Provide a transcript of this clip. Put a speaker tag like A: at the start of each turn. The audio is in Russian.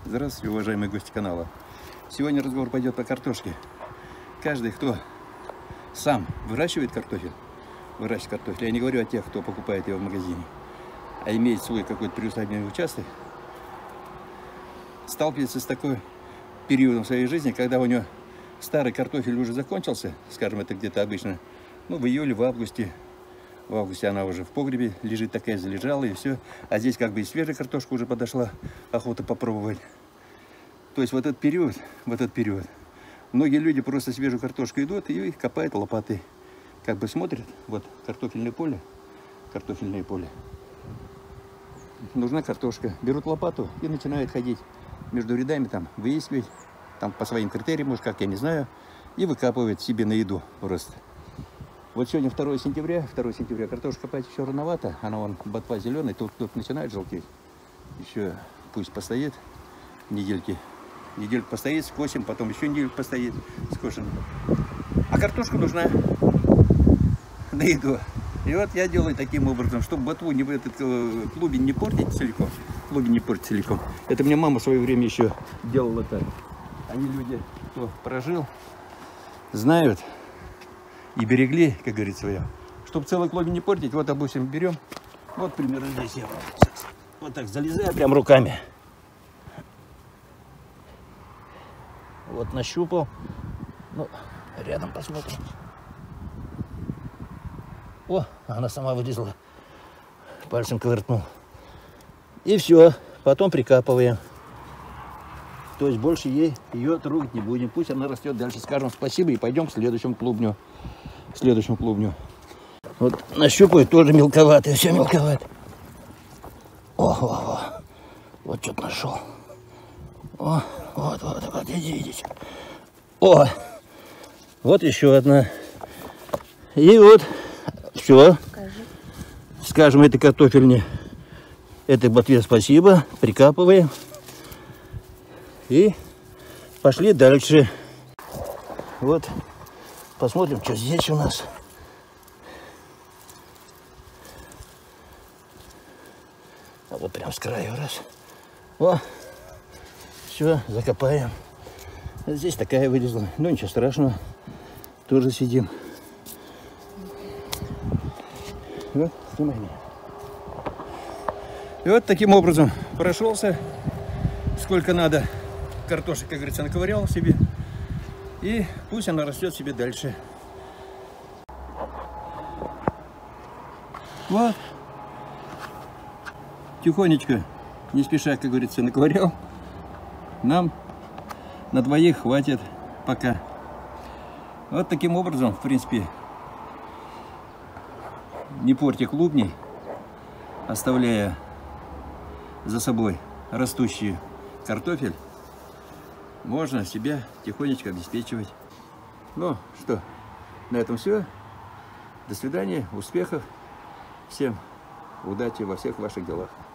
A: Здравствуйте, уважаемые гости канала. Сегодня разговор пойдет о картошке. Каждый, кто сам выращивает картофель, я не говорю о тех, кто покупает его в магазине, а имеет свой какой-то приусадебный участок, сталкивается с такой периодом в своей жизни, когда у него старый картофель уже закончился, скажем, это где-то обычно, в июле, в августе. В августе она уже в погребе лежит, такая залежала, и все. А здесь как бы и свежая картошка уже подошла, охота попробовать. То есть в этот период, многие люди просто свежую картошку идут и их копают лопатой. Как бы смотрят, вот картофельное поле. Нужна картошка. Берут лопату и начинают ходить между рядами, там, выискивать, там по своим критериям, может, как, я не знаю, и выкапывают себе на еду просто. Вот сегодня 2 сентября, картошка копать еще рановато, она вон ботва зеленая, тут начинает желтеть. Еще пусть постоит недельку постоит, скосим, потом еще недельку постоит, скошим. А картошка нужна на еду. И вот я делаю таким образом, чтобы ботву, этот клубень не портить целиком. Это мне мама в свое время еще делала так. Они люди, кто прожил, знают и берегли, как говорится, свое. Чтобы целый клубень не портить, вот, допустим, берем, вот примерно здесь я вот так залезаю прям руками. Вот нащупал. Ну, рядом посмотрим. О, она сама вылезла. Пальцем ковырнул. И все. Потом прикапываем. То есть больше ее трогать не будем. Пусть она растет дальше. Скажем спасибо и пойдем к следующему клубню. Вот нащупаю, тоже мелковатый. Все мелковато. О. Вот что-то нашел. О, вот, идите. О, вот еще одна. И вот все. Скажем, этой картофельне, этой ботве спасибо. Прикапываем. И пошли дальше. Вот, посмотрим, что здесь у нас. А вот прям с краю раз. О, все, закопаем. Здесь такая вылезла. Ну, ничего страшного. Тоже сидим. Вот, снимай меня. И вот таким образом прошелся. Сколько надо. Картошек, как говорится, наковырял себе. И пусть она растет себе дальше. Вот. Тихонечко, не спеша, как говорится, наковырял. Нам на двоих хватит пока. Вот таким образом, в принципе, не портя клубней, оставляя за собой растущий картофель, можно себя тихонечко обеспечивать. Ну что, на этом все. До свидания, успехов, всем удачи во всех ваших делах.